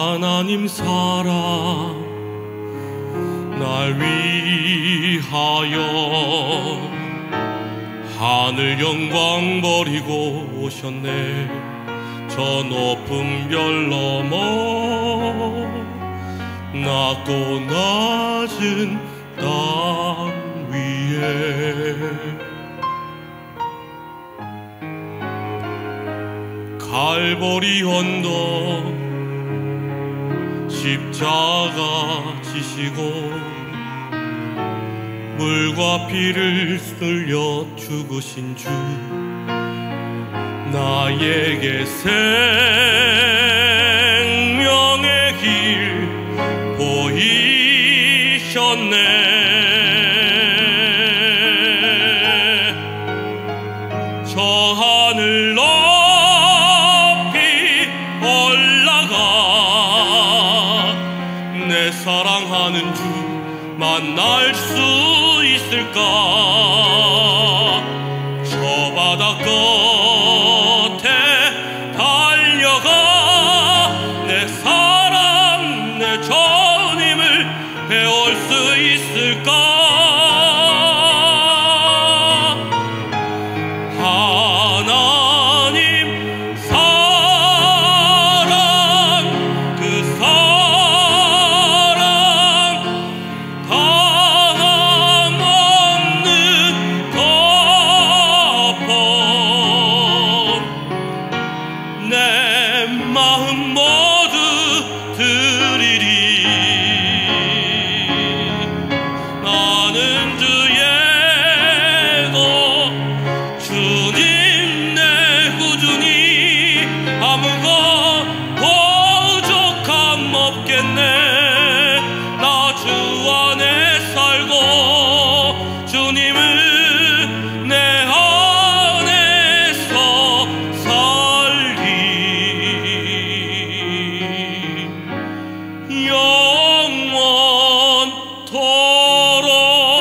하나님 사랑 날 위하여 하늘 영광 버리고 오셨네. 저 높은 별 넘어 낮고 낮은 땅 위에 갈보리 언덕 십자가 지시고 물과 피를 흘려 죽으신 주 나에게 생명의 길 보이셨네. 저 하늘 높이 올라가 내 사랑하는 주 만날 수 있을까. 저 바다 끝에 달려가 내 사랑 내 주님을 배울 수 있을까. 하나님 사랑 그 사랑 담없는 거품 내 마음 모두 드리리. 나는 주의 것 주님 내 구주니 아무것 부족함 없겠네. 나 주 안에 살고 주님을 내 안에서 살리. 영원토록.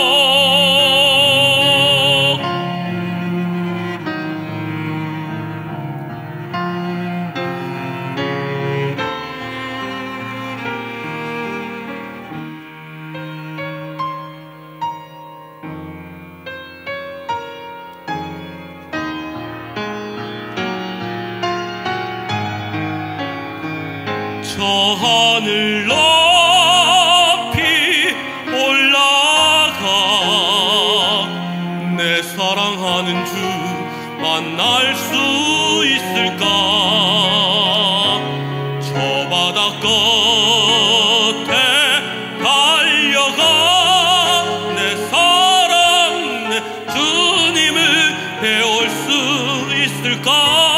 저 하늘 높이 올라가 내 사랑하는 주 만날 수 있을까. 저 바다 끝에 달려가 내 사랑 내 주님을 배울 수 있을까.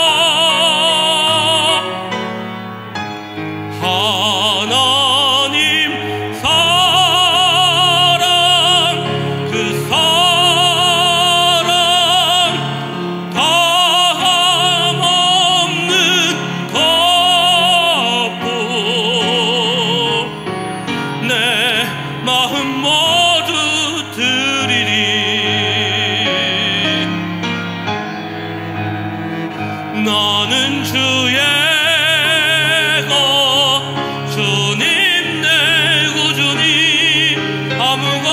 하나님 사랑 그 사랑 담없는 거품 내 마음 모두 드리리. 나는 주의 것 주님 내 구주니 아무것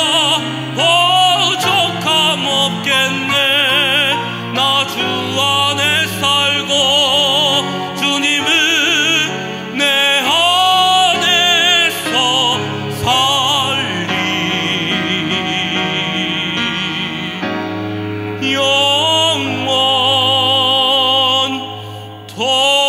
부족함 없겠네. 나 주 안에 살고 주님을 내 안에서 살리. 영원토록.